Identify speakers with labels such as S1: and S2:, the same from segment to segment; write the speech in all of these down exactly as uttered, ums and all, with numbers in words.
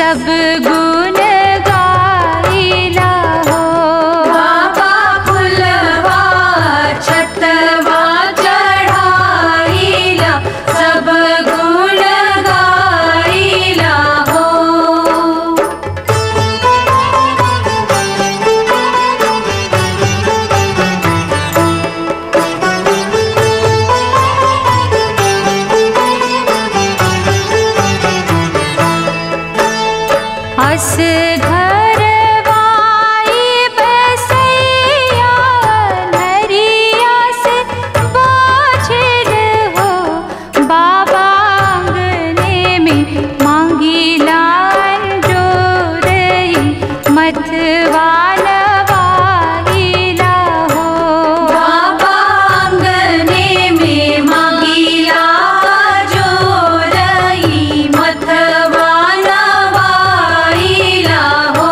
S1: सब गुण गाइला हो।
S2: बाबा फुलवा छतवा चढ़ाइला सब गुण गाइला हो।
S1: अस घरवाई बसैया नरिया से बाछिल हो। बाबा आंगने में मांगिला अंजोरई मथवा नवाइला हो।
S2: बाबा आंगने में मांगिला जोरई मथवा नवाइला हो।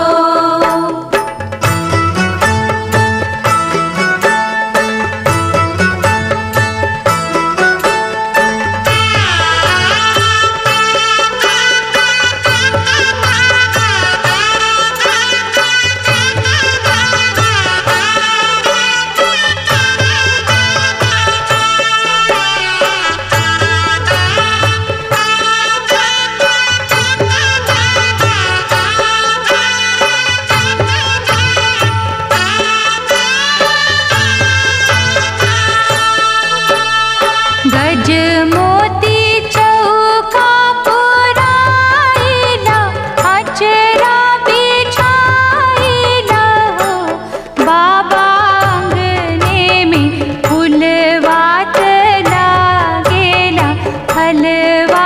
S1: गज मोती चौका पुराइला अचरा बिछाइला हो। बाबा आंगने में फूलवात लागेला फलवा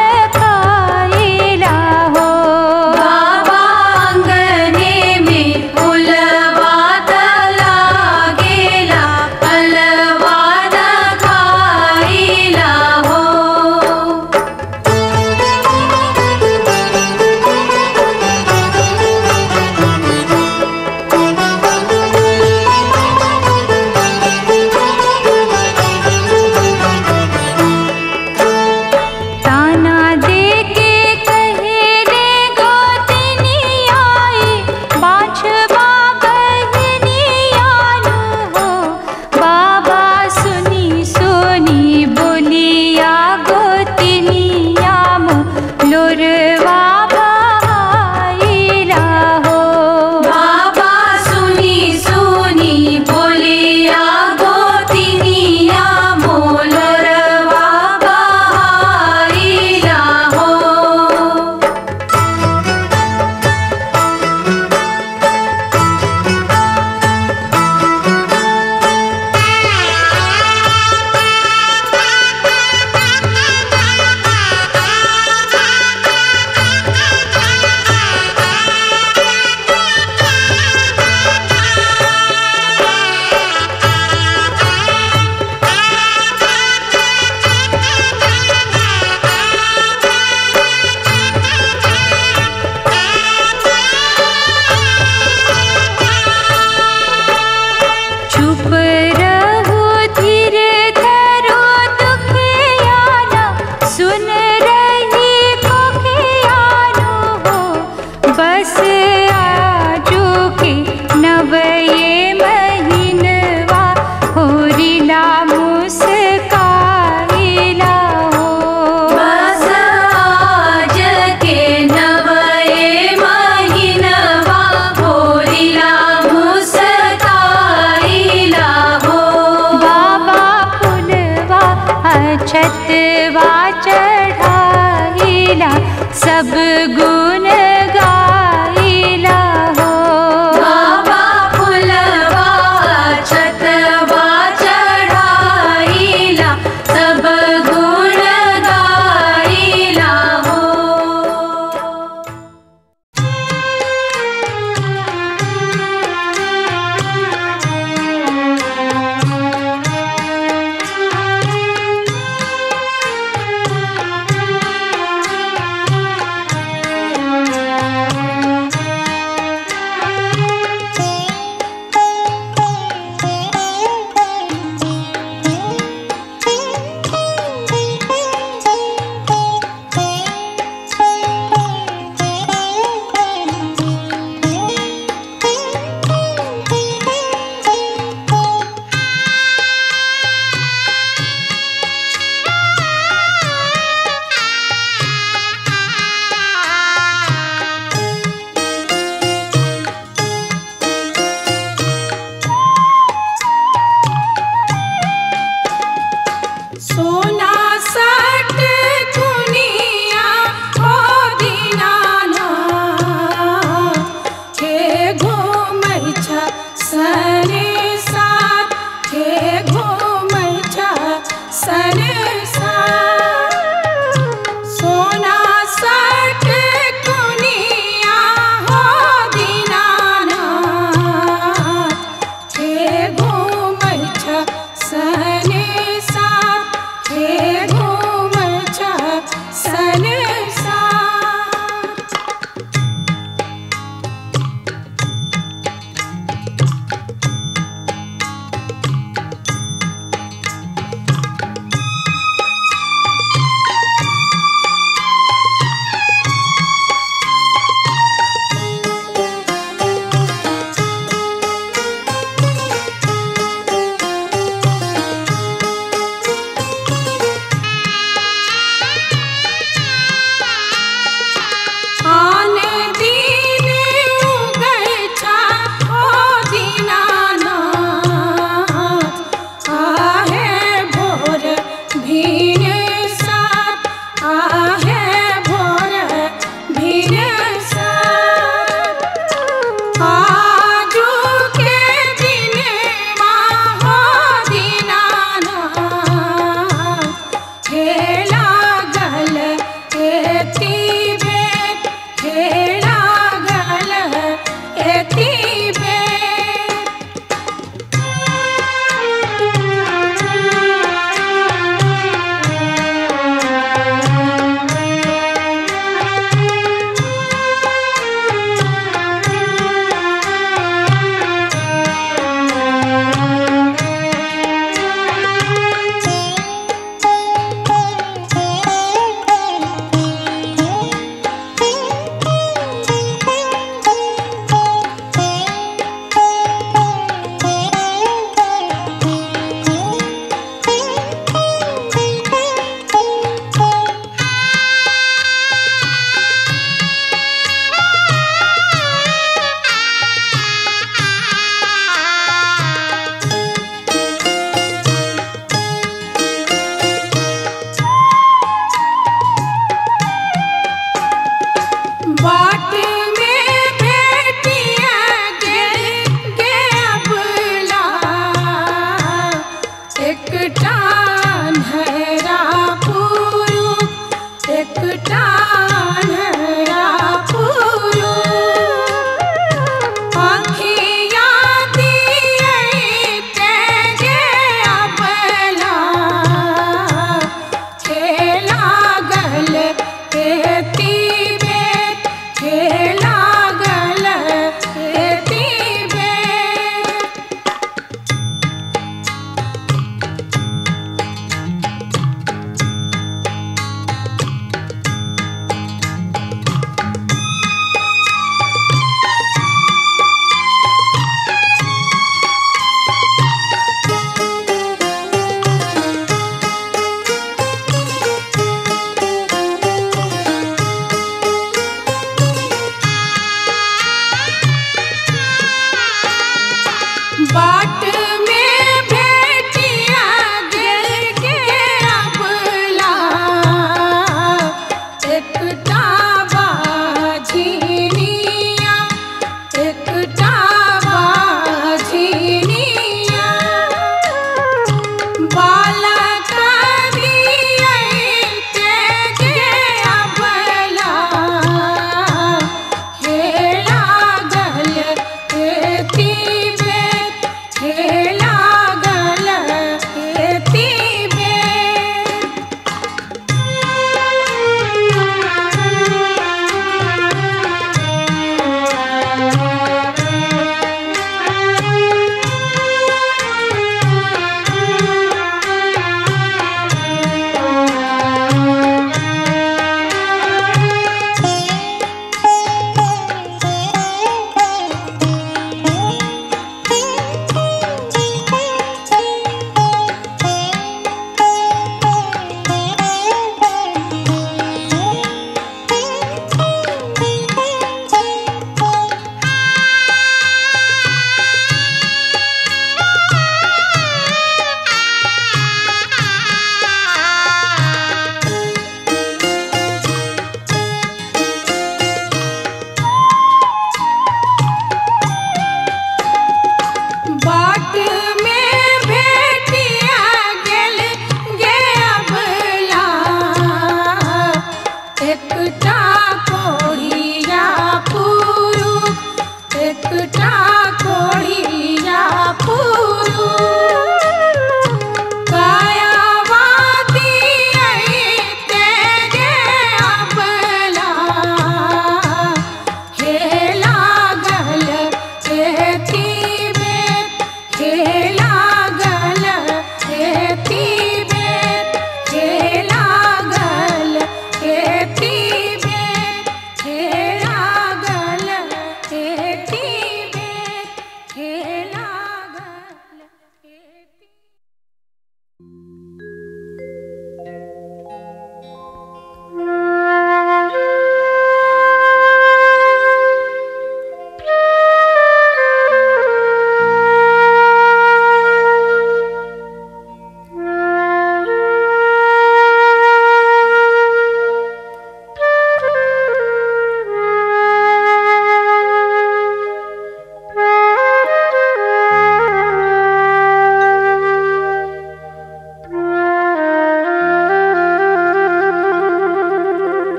S1: खाइला हो।
S2: बाबा आंगने में फुलवा लागेला फलवा खाइला हो।
S1: ताना दे के कहेले गोतनी आई बाछवा बहनी आलू हो। बाबा सुनी सुनी बोलिया गोतनिया मो लोरवा बहाइला हो।
S2: बाबा सुनी सुनी बोलिया गोतिनिया मोलरवा बहाइला हो।
S1: चुप रहो धीर धरो दुखियाना सुन रही कोखियानो हो। बस आजू के नवये महीनवा होरिला मुस्काइला हो।
S2: बस आज के नवये महीनवा होरिला मुस्काइला हो।
S1: बाबा फुलवा अछतवा चढ़ाइला सब गुण गाइला हो।
S2: बाबा फुलवा छतवा चढ़ाइला सब गुण गाइला हो।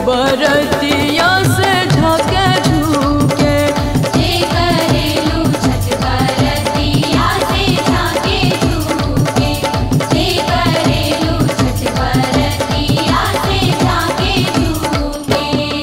S3: बरतिया से झाके झूके।
S2: जे करेलू छठ बरतिया से झाके झूके। जे करेलू छठ बरतिया से झाके झूके।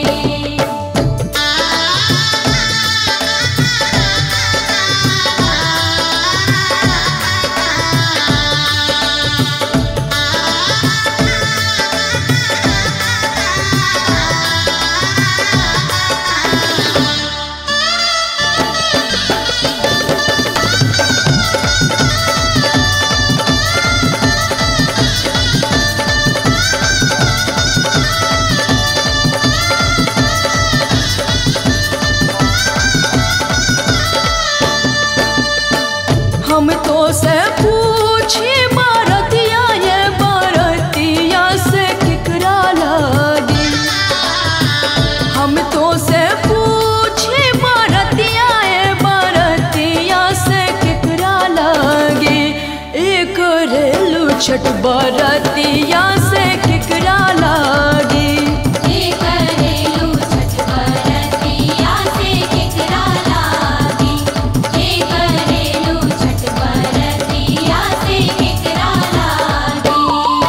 S3: हम तो से पूछी बरतिया ये बरतिया से किकरा लागी। हम तो से पूछी बरतिया ये बरतिया से किकरा लागी। एक रेलू छठ बरतिया से किकरा लागी।
S2: जे करेलू छठ बरतिया से किकरा लागी। जे करेलू छठ बरतिया से किकरा लागी।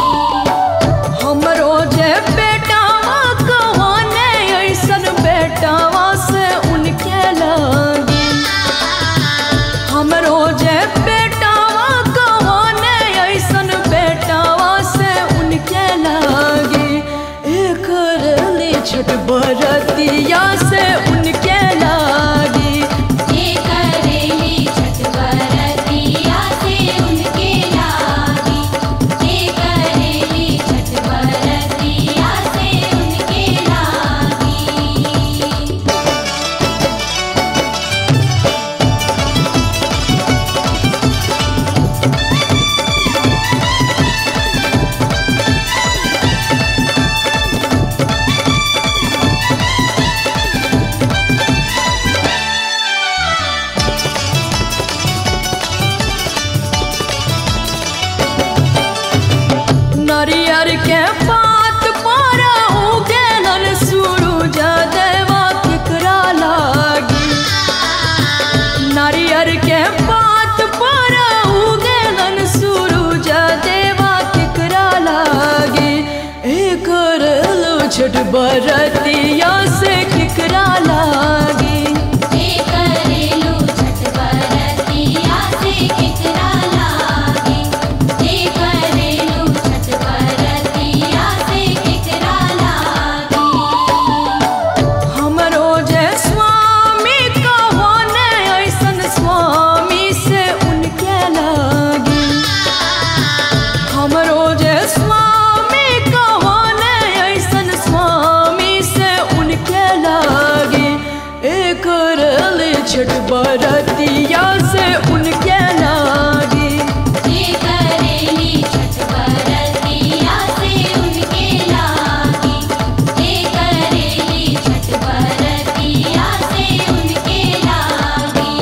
S3: हमरो जे बेटावा कहाने ऐसन बेटावा से उनके लागी। हमरो जे बेटावा कहाने ऐसन बेटावा से उनके लागी। एक रेली छठ बरतिया से उनके लागी।
S2: जे करेली छठ बरतिया से उनके लागी। जे करेली छठ बरतिया से उनके लागी।
S3: नारियर के पात पर उगेलन सूरज देवा किकरा लागी। नारियर के पात पर उगेलन सूरज देवा किकरा लागी। एक रेलू छठ बरतिया से किकरा लागी।
S2: जे करेलू छठ बरतिया से किकरा लागी। जे करेलू छठ बरतिया से किकरा लागी।
S3: हमरो जे स्वामी कहाने ऐसन स्वामी से उनके लागी। हमरो जे स्वामी कहाने ऐसन स्वामी से उनके लागी। एक रेली छठ बरतिया से उनके लागी।
S2: जे करेली छठ बरतिया से उनके लागी। जे करेली छठ बरतिया से उनके लागी।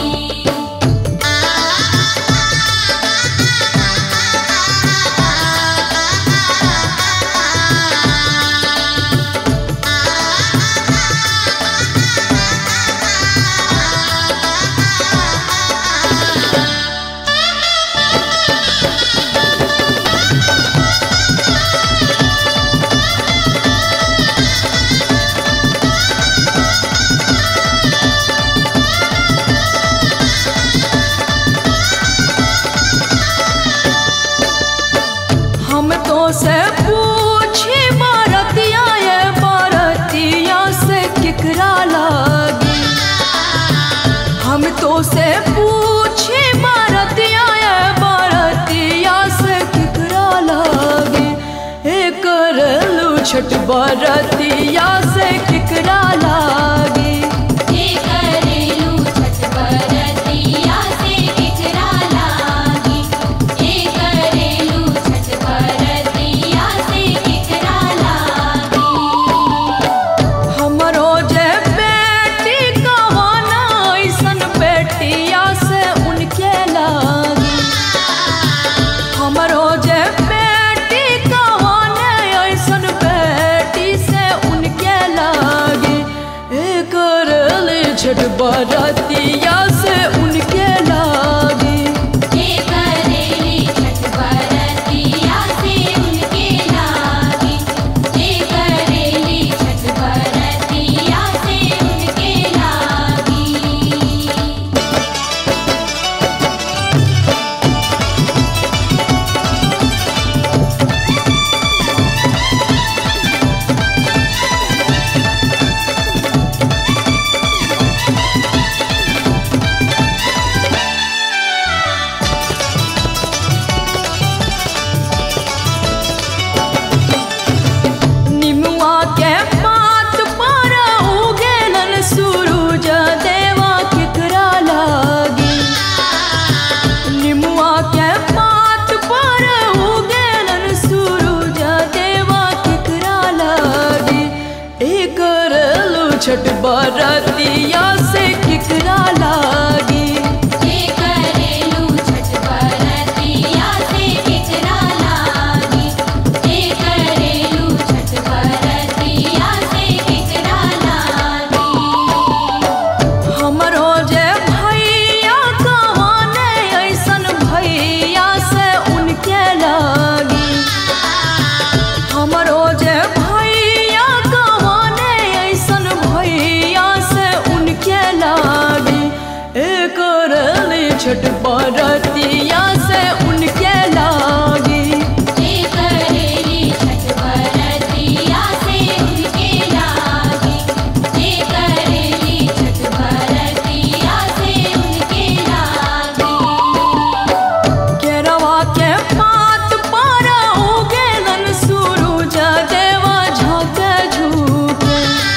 S3: हम तो से पूछी बरतिया ये बरतिया से किकरा लागी। हम तो से पूछी बरतिया ये बरतिया से किकरा लागी। एक रेलू छठ बरतिया से किकरा लागी।
S2: जे करेलू छठ बरतिया से किकरा लागी। जे करेलू छठ बरतिया से किकरा लागी।
S3: हमरो जे बेटी कहाना ऐसन बेटिया से उनके लागी। हमरो जे बेटी कहाने ऐसन बेटी से छठ बरतिया से केकरा लागी।
S2: जे करेलू छठ बरतिया से केकरा लागी। जे करेलू छठ बरतिया से केकरा लागी।
S3: हमरो जे भैया कहाने ऐसन भैया से उनके लागी। हमरो जे भैया कहाने ऐसन भैया से उनके लागी। एक रली छठ बरतिया से उनके लागी।
S2: जे करेली छठ बरतिया से उनके लागी। जे करेली छठ बरतिया से उनके लागी।
S3: केरवा के पात पर उगेलन सूरज देवा झाँके झुके।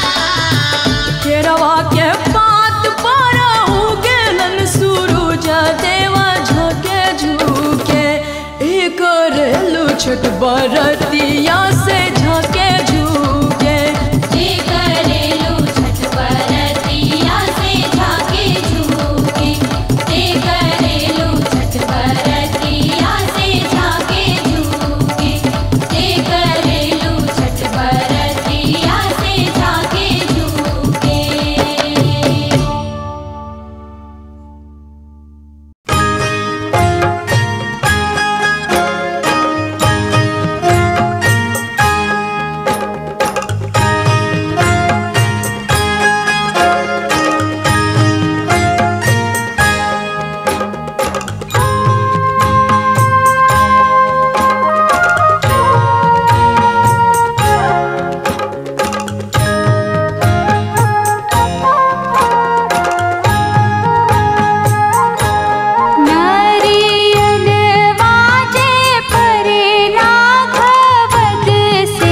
S3: केरवा के पात पर उगेलन सूरज देवा झाँके झुके। एक रेलू छठ बरतिया से झाँके झुके।
S2: जे करेलू छठ बरतिया से झाँके झुके। जे करेलू छठ बरतिया से झाँके झुके। जे करेलू छठ बरतिया से झाँके झुके।
S1: नारियल वाजे परेला घवद से।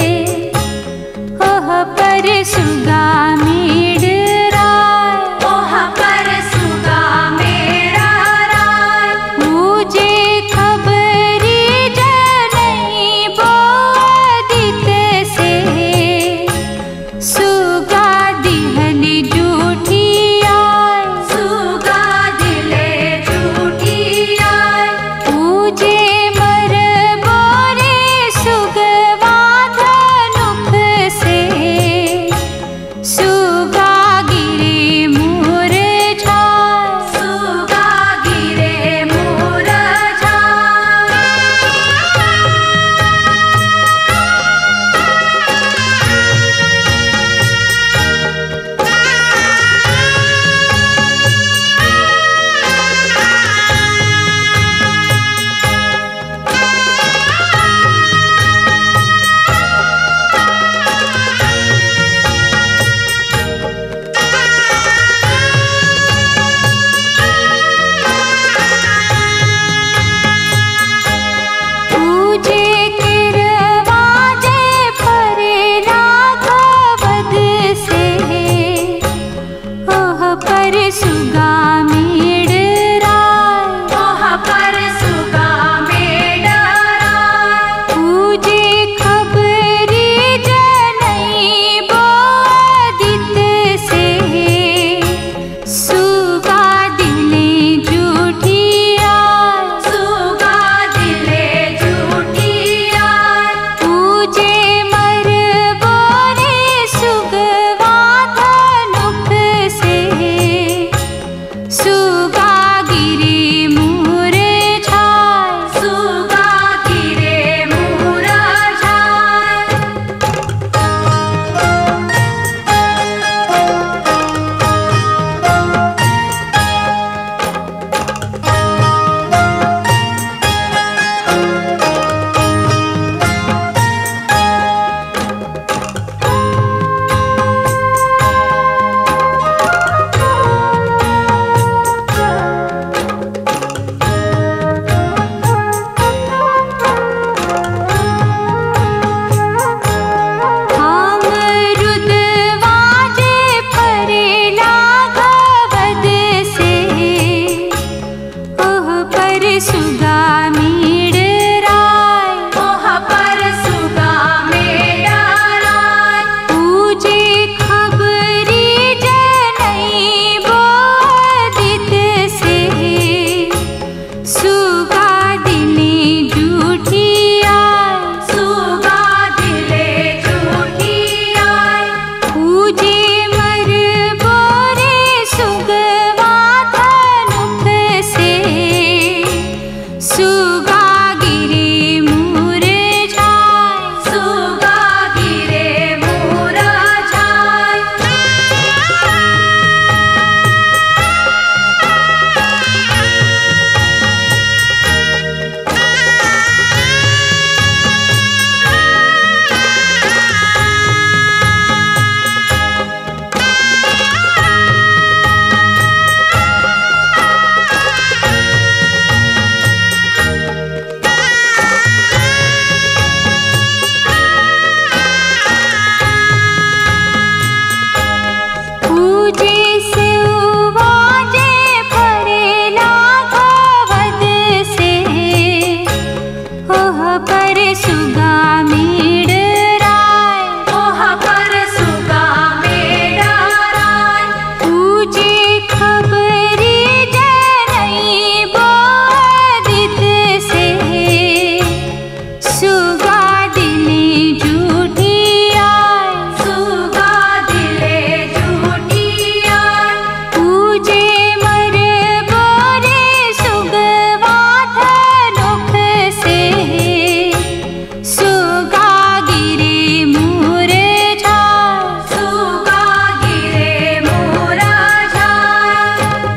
S1: ओह पर सुगा मेडराय। ओह पर सुगा मेडराय। मुझे खबरी जनई बोदित से। सुगा दिहन जूठी आय। सुगा दिले जूठी आय। मुझे मर बोरे सुगवा धनुख से। सुगा गिरे मुरझाय। सुगा गिरे मुरझाय। पूजे किरवाजे परेला घवद से। ओह पर सुगा मेडराय। ओह पर सुगा मेडराय। पूजे खबरी जनई बोदित से। सुगा दिले जूठी आय। सुगा दिले जूठी आय। पूजे मर बोरे सुगवा धनुख से। सुगा गिरे मुरझाय। सुगा गिरे मुरझाय। खबर सुगा गिरे मुरझाए, सुगा गिरे मुरझाए। पूजे से उवाजे परेला भवद से, ओह पर सुगा मेड़ राय, ओह पर सुगा मेड़ राय। पूजे खबरी जनई बोदित से, सुगा दिले झूठी आय, सुगा दिले झूठी आय। पूजे मर बोरे सुगवा धनुख से, सुगा गिरे मुरझाए, सुगा गिरे मुरझाए।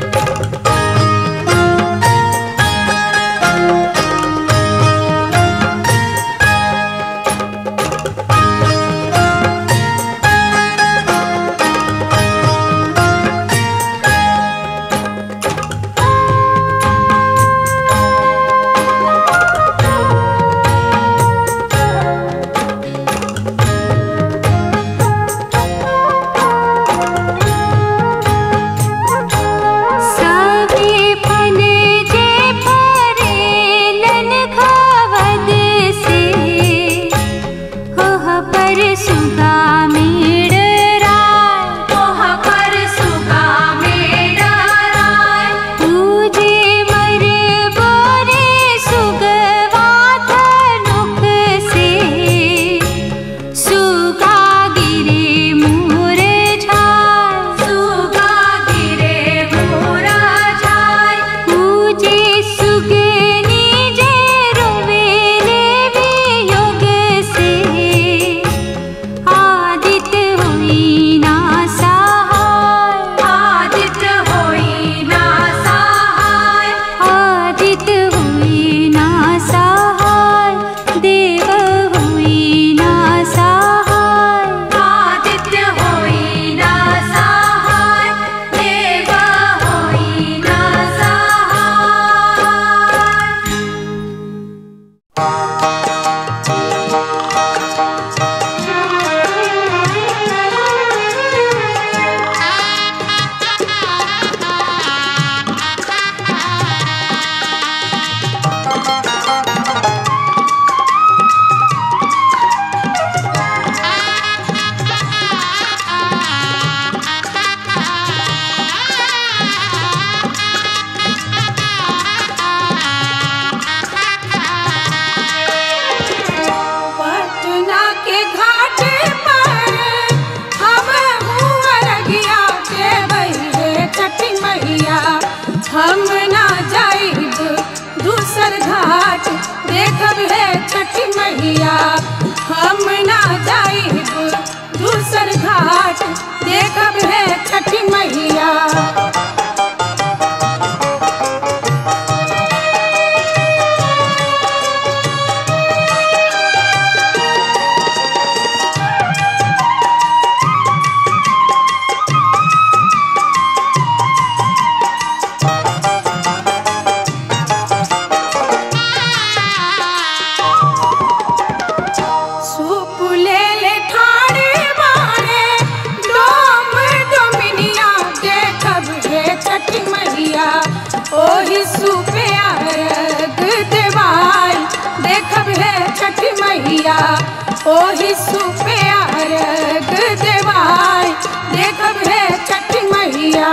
S1: सभी फल जे फरेलन खवद से, ओह पर सुगा मेड़ राय, ओह पर सुगा मेड़ राय। पूजे मर बोरे सुगवा धनुख से, सुगा गिरे मुरझाए, सुगा गिरे मुरझाए। पूजे सुगनी जे रोवेले वियोग से, आदित होई ना सहाय, आदित होई ना सहाय, आदित होई ना सहाय। देव होई ना सहाय, आदित होई ना सहाय, देव होई ना
S4: पटना के घाट पर हम मुहर गया देवई रे छठी मैया। हम ना जाइब दूसर घाट देखब है छठी मैया। हम ना जाइब दूसर घाट देखब है छठी मैया। ओही सुपे अर्घ देवाई देखब है छठी मैया। ओही सुपे अर्घ देवाई देखब है छठी मैया।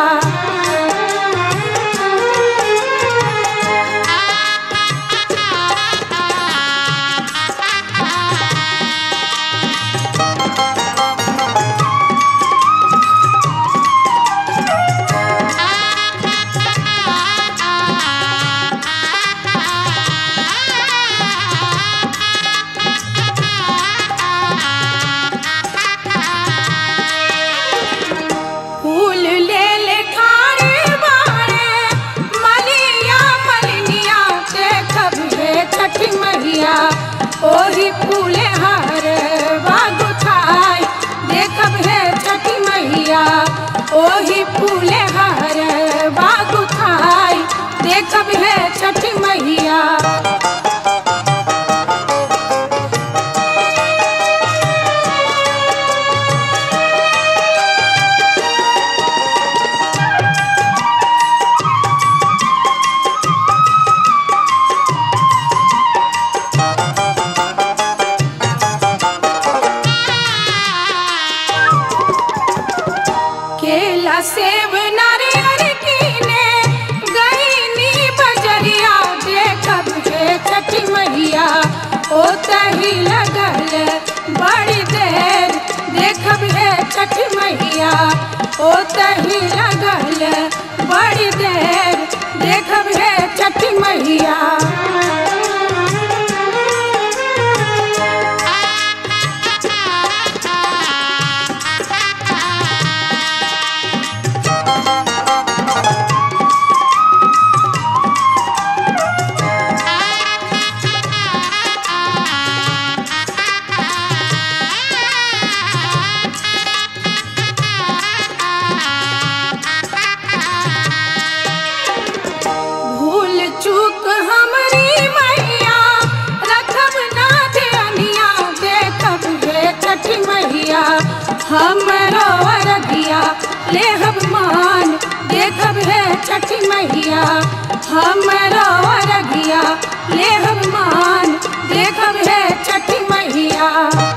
S4: ओही फूले हर बागुथाई देखब है छठी मैया ओही फूले हर बागुथाई देखब है छठी मैया। केला सेब नारियल कीने गईनी बजरिया देखब है छठी मैया ओ तही लगल बड़ी देर देखब है छठी मैया ओ तही लगल बड़ी देर देखब है छठी मैया। चूक हमरी मैया रखब ना ध्यानिया देखब है छठी मैया हमरो अरगिया लेहब मान देखब है छठी मैया हमरो अरगिया लेहब मान देखब है छठी मैया।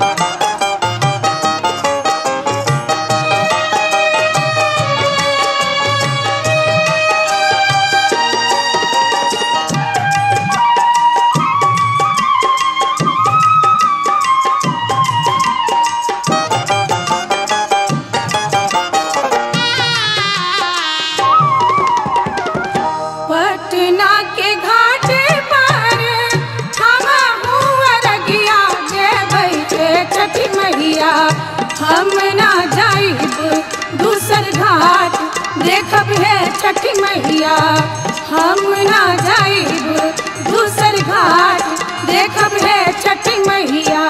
S4: पटना के घाट पर हवा हुआ रगिया देबै है छठी मैया हम ना जाइब दूसर घाट देखब है छठी मैया हम ना जाइब दूसर घाट देखब है छठी मैया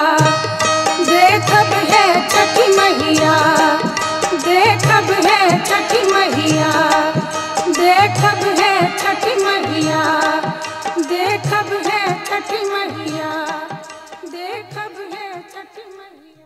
S4: देखब है छठी मैया देखब है छठी मैया देखब है छठी मैया देखब है छठी मैया देखब है छठी मैया।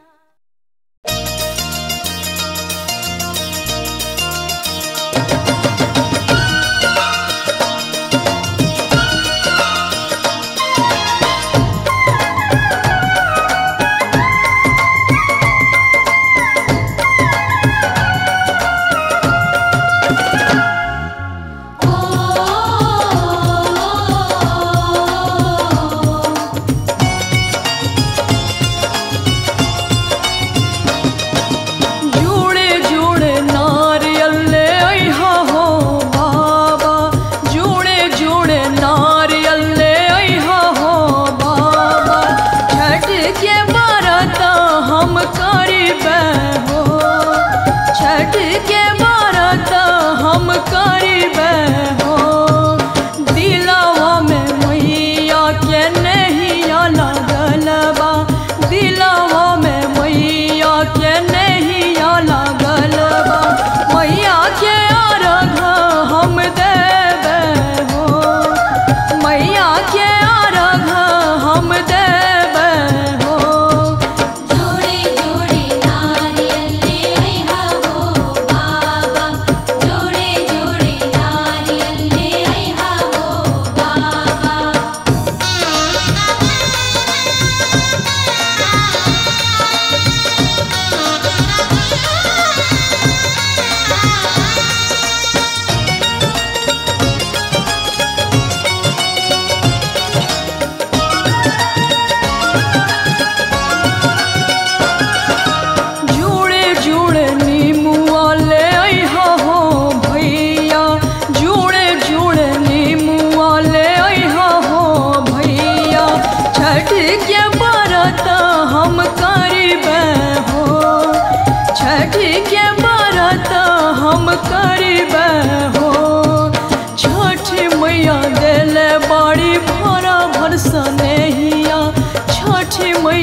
S3: बड़ी भरा भरसा नहिया छठी मैया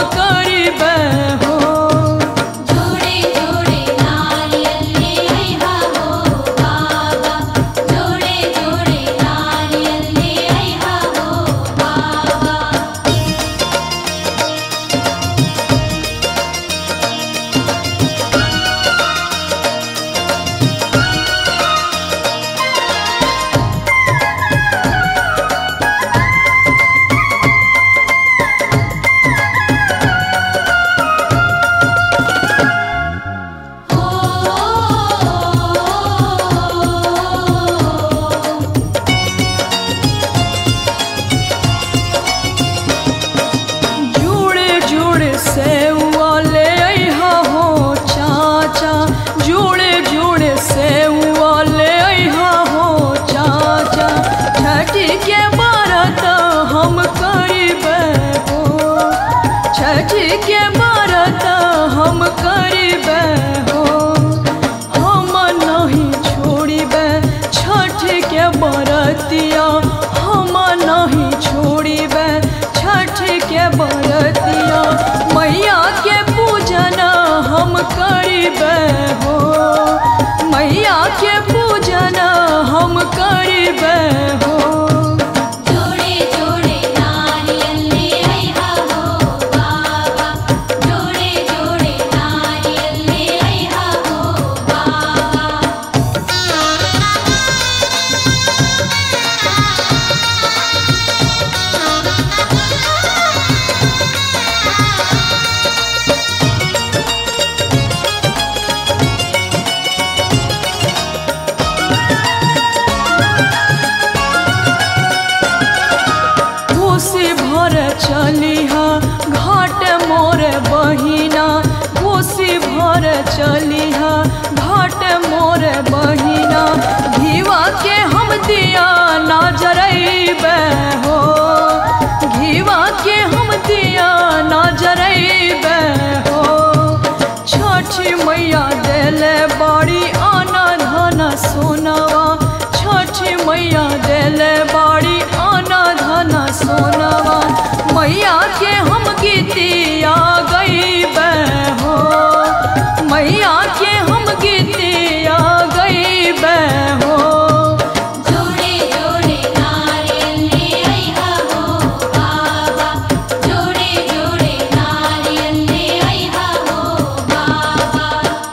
S3: करीबे हो।
S2: जोड़े जोड़े नारियल ले आइहा हो बाबा, जोड़े जोड़े नारियल ले आइहा हो बाबा।
S3: जुड़े जुड़े सेवा ले आइहा हो चाचा, जुड़े जुड़े सेवा ले आइहा हो चाचा। छठी के व्रत हम करीबे हो, छठी के व्रत हम करीबे हो। हम नहीं छोड़िबे छठ के व्रतिया, हम नहीं छोड़िबे छठ के व्रतिया। मैया के पूजन हम करीबे हो, मैया के पूजन हम करीबे हो।
S2: जोड़े जोड़े नारियल ले आइहा हो बाबा, जोड़े जोड़े नारियल ले आइहा हो बाबा।
S3: कोसी भर चलिहा घाट मोरे बहिना, कोसी भर चलिहा घाट मोरे बहिना। घीवा के हम दिया ना जरैबे हो, घीवा के हम दिया ना जरैबे हो। छठी मैया देले बाड़ी आना धन सोनवा, छठी मैया देले बाड़ी आना धन सोनवा। मैया के हम गीतिया गईबे हो, मैया के हम गीतिया गईबे हो।
S2: जोड़े जोड़े नारियल ले आइहा हो बाबा, जोड़े जोड़े नारियल ले आइहा हो बाबा।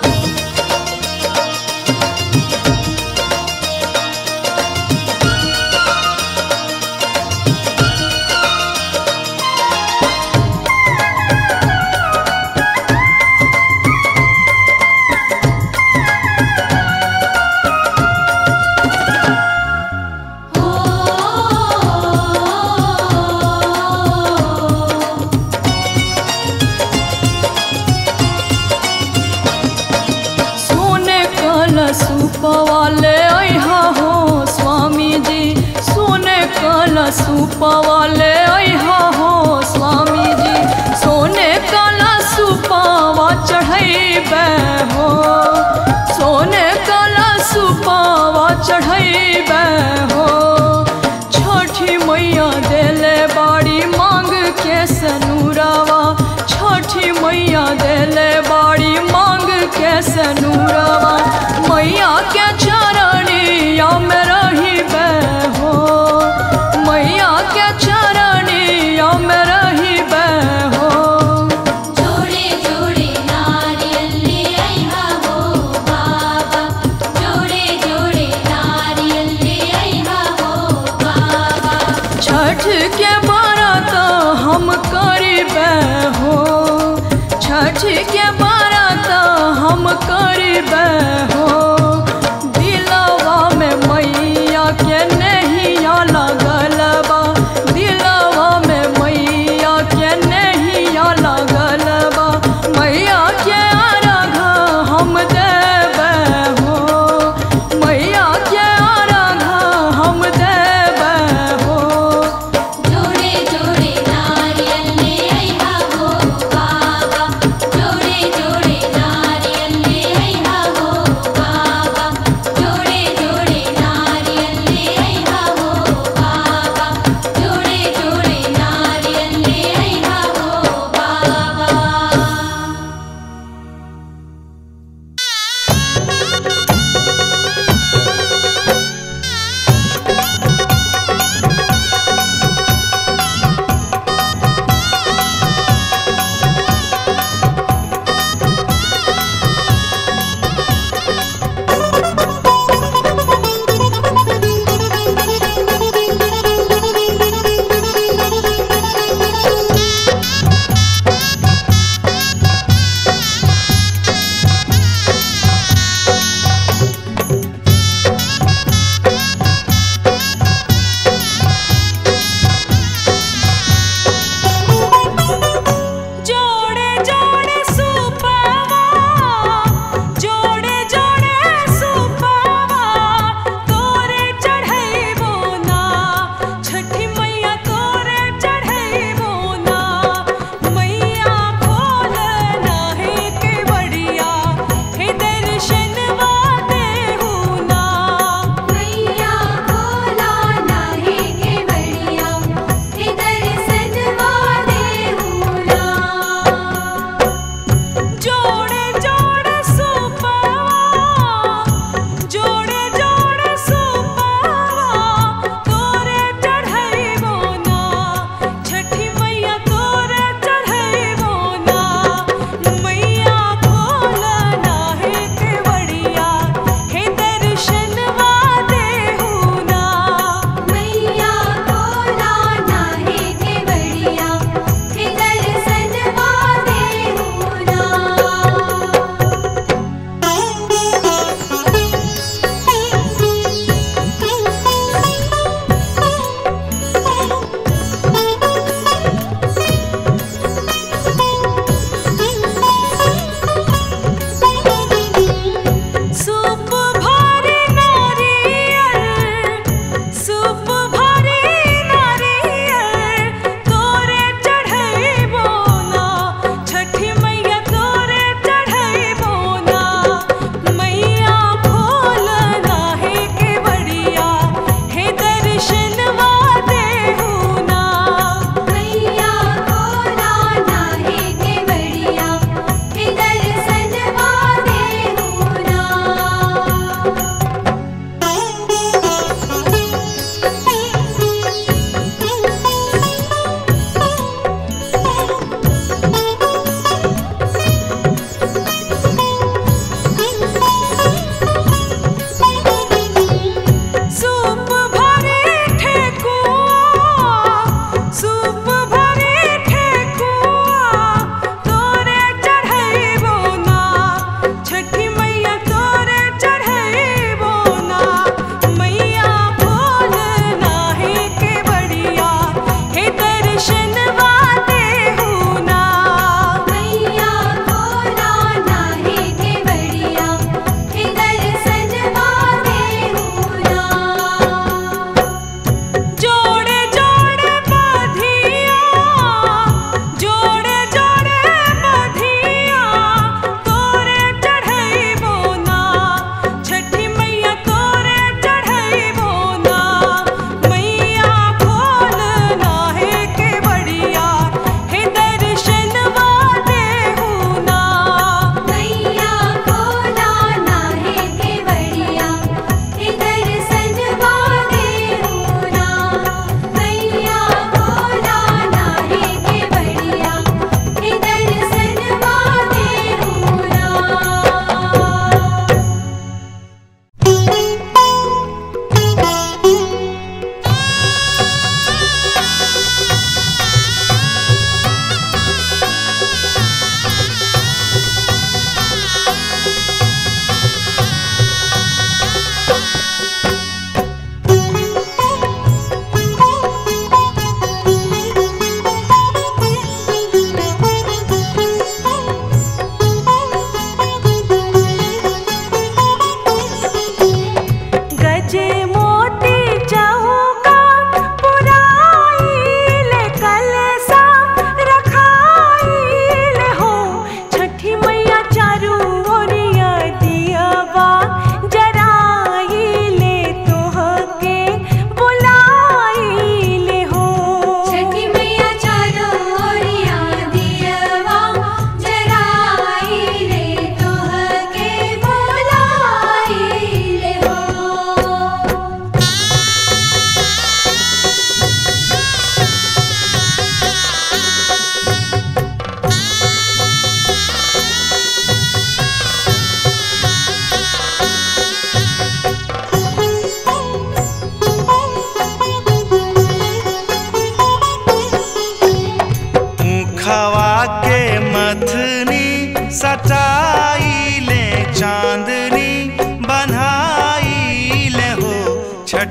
S3: सोने कलश पवाले आइहा हो स्वामी जी, सोने कलश पवाले आइहा हो स्वामी जी। सोने कलश पावा चढ़ैबे हो, सोने कलश पावा चढ़ैबे हो। छठी मैया देले बाड़ी मांग के सनुरावा, छठी मैया देले बाड़ी मांग के सनुरावा। मैया के चरणिया में रहिबे हो, मैया के चरणिया में रहिबे हो।
S2: जोड़े जोड़े नारियल ले आइहा हो बाबा, जोड़े जोड़े नारियल ले आइहा हो बाबा।
S3: छठ के व्रत हम करीबे हो, छठ के व्रत हम करीबे हो।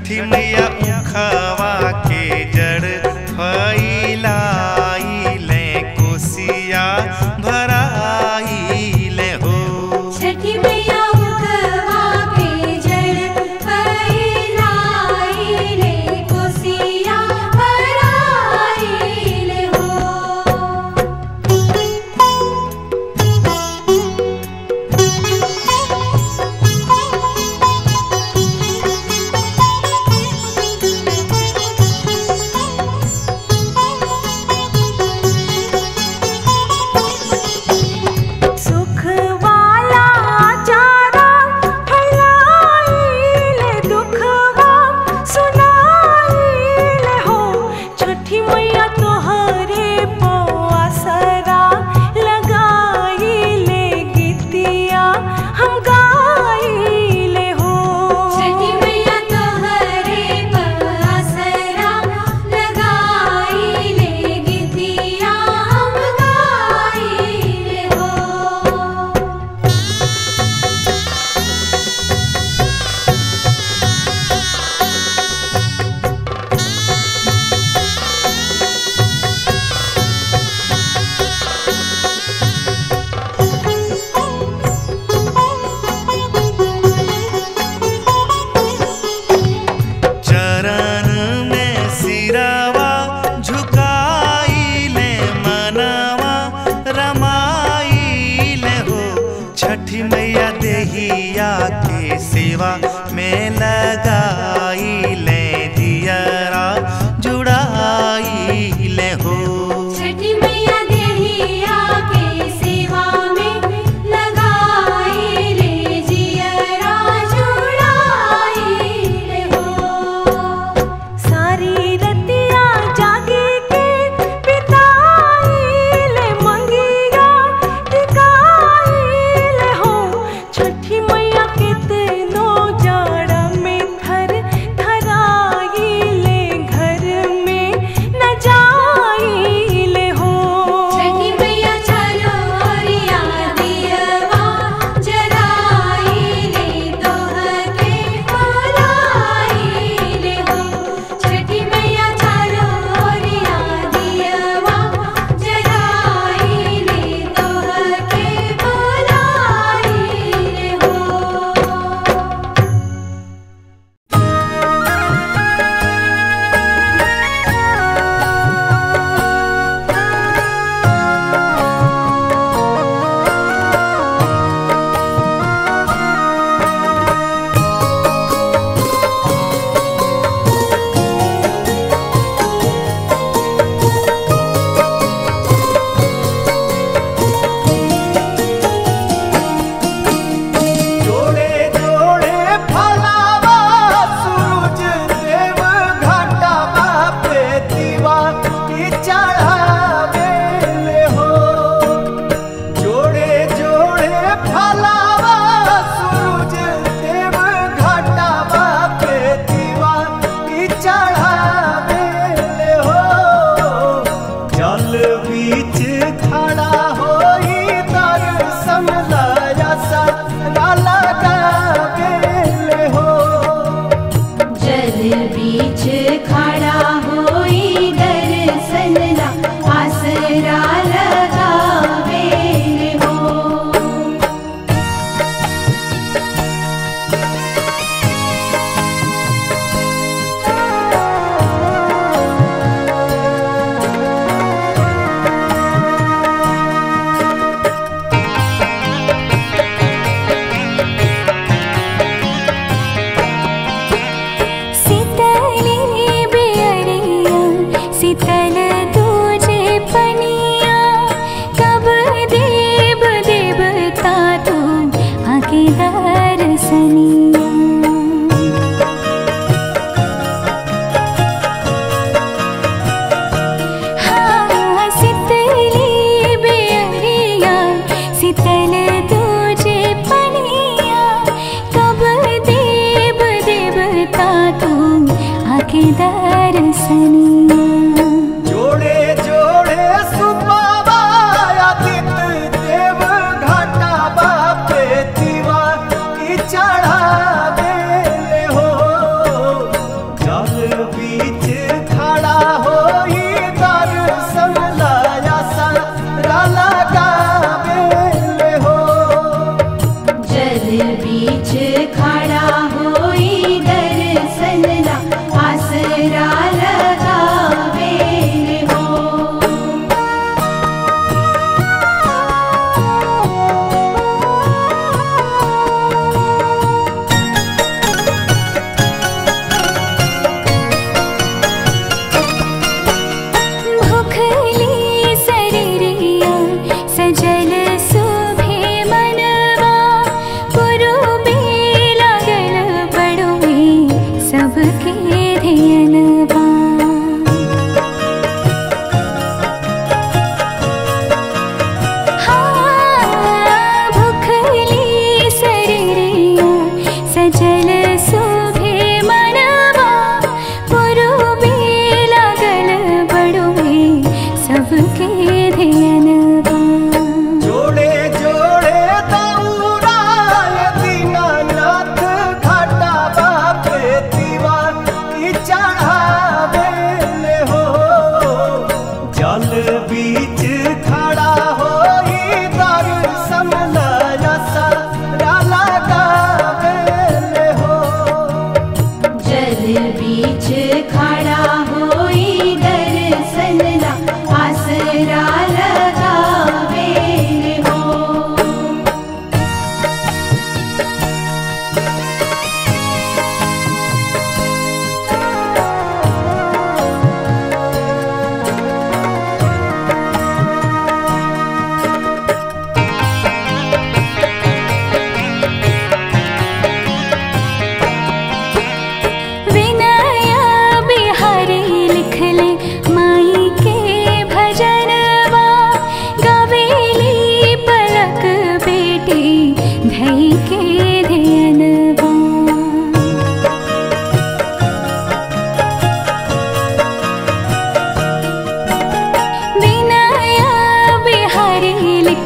S5: छठी मैया उखवा के जड़ फैलाइले कोसिया भराइले हो।
S2: छठी मैया उखवा के जड़ फैलाइले कोसिया भराइले हो।
S1: सुख वाला चारा फैलाइले दुखवा सुनाइले हो। छठी मैया तोहरे पवासरा लगाइले गीतिया हम गाइले हो।
S2: छठी मैया तोहरे पवासरा लगाइले गीतिया हम गाइले हो।
S5: चरण में सिरवा झुकाइले मनवा रमाइले हो। छठी मैया देहिया के सेवा में लगाइले दियरा जुड़ाइले हो।
S2: छठी मैया देहिया के सेवा में लगाइले जियरा जुड़ाइले हो।
S1: सारी रतिया जागी के बिताइले मंगिया टिकाइले हो। छठी मैया कितनो जाड़ा में थर थरा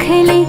S1: भूखले